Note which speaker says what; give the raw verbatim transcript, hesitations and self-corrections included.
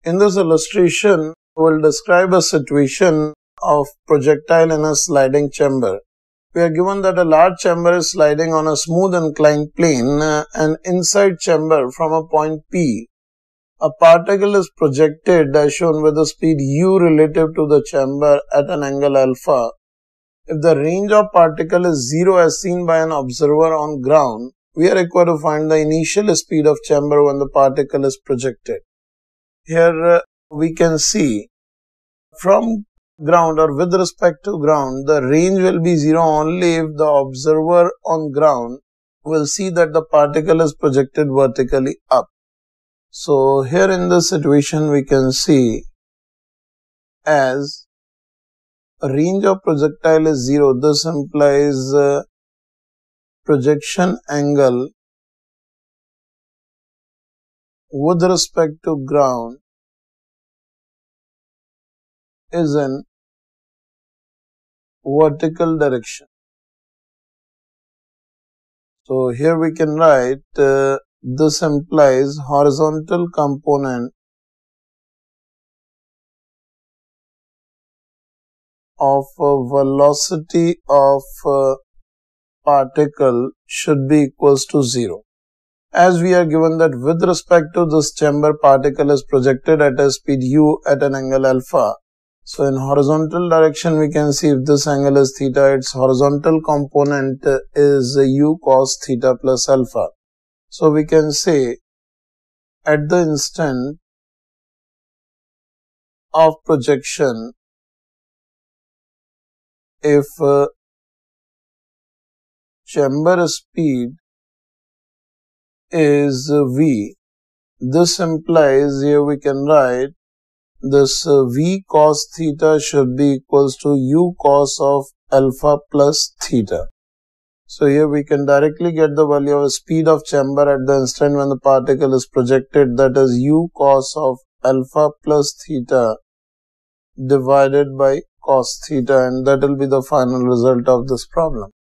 Speaker 1: In this illustration, we'll describe a situation of projectile in a sliding chamber. We are given that a large chamber is sliding on a smooth inclined plane and inside chamber from a point P, a particle is projected as shown with the speed u relative to the chamber at an angle alpha. If the range of particle is zero as seen by an observer on ground, we are required to find the initial speed of chamber when the particle is projected. Here uh, we can see from ground or with respect to ground, the range will be zero only if the observer on ground will see that the particle is projected vertically up. So here in this situation we can see as a range of projectile is zero. This implies uh, projection angle with respect to ground is in vertical direction. So here we can write uh, this implies horizontal component of uh, velocity of uh, particle should be equals to zero. As we are given that with respect to this chamber, particle is projected at a speed u at an angle alpha. So in horizontal direction we can see if this angle is theta, its horizontal component is u cos theta plus alpha. So we can say at the instant of projection, if uh, chamber speed is v, this implies here we can write this uh, v cos theta should be equals to u cos of alpha plus theta. So here we can directly get the value of speed of chamber at the instant when the particle is projected, that is u cos of alpha plus theta divided by cos theta, and that will be the final result of this problem.